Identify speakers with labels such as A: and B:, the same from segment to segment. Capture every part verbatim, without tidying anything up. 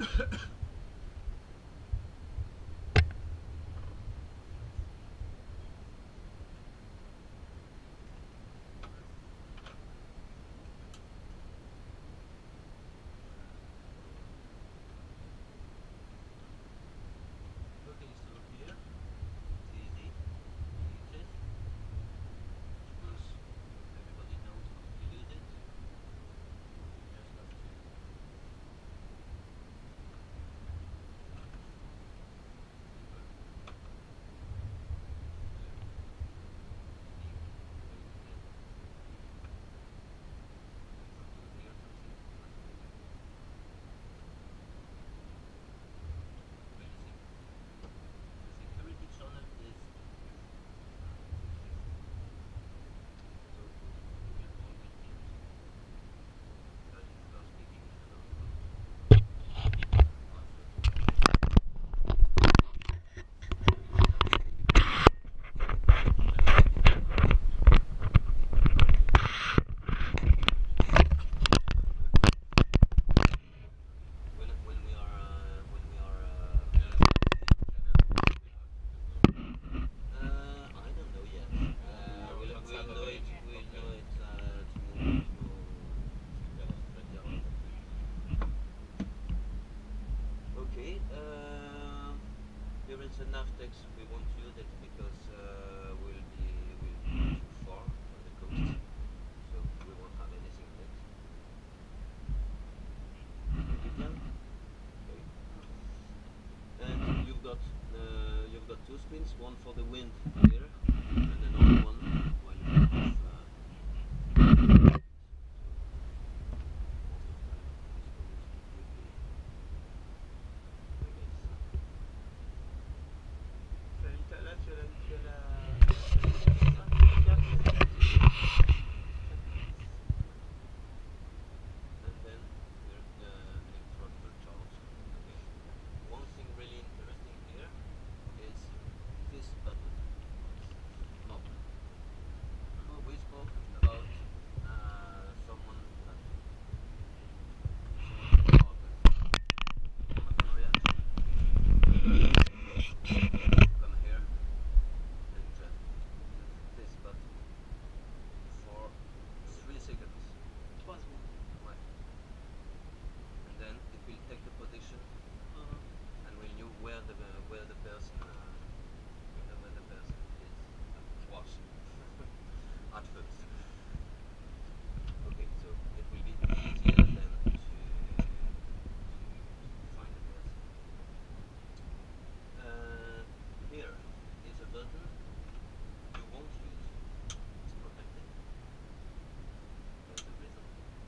A: Okay, uh, here is a Navtex. We won't use it because uh, we'll be we'll be too far from the coast, so we won't have anything yet. Medium. Okay. And you've got uh, you've got two screens, one for the wind here, and another one while you have. Uh, And then here's the electronic charge. Okay. One thing really interesting here is this button. Knob. We spoke about uh, someone that someone one of the reactions come here and just use this button for three seconds.
B: Trois secondes.
A: Ouais. And then it will take the position,
B: Uh-huh.
A: and when you where the where the person uh, you know where the person is watching at first. Okay, so it will be easier then to to find the person. Uh, here is a button you won't use. It's protected. There's the reason.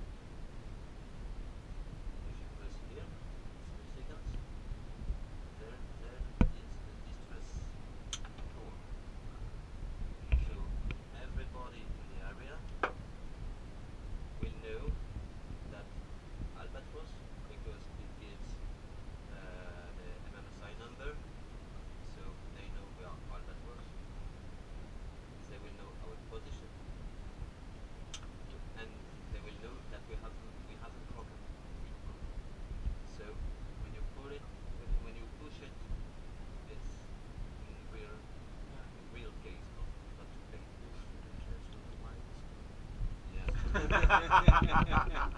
A: If you press here, three seconds, there, there is the distress tone. So everybody in the area will know that Albatros, because it gives uh, the M M S I number, so they know we are Albatros. They will know our position, and they will know that we have we have a problem. So when you pull it, when, when you push it, it's in real, in real case, not not too painful. Yeah.